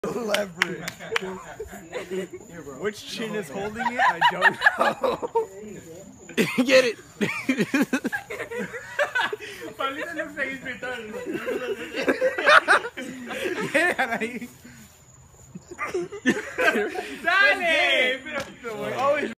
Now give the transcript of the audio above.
Leverage. Which chin is holding it? I don't know. Get it. Dale.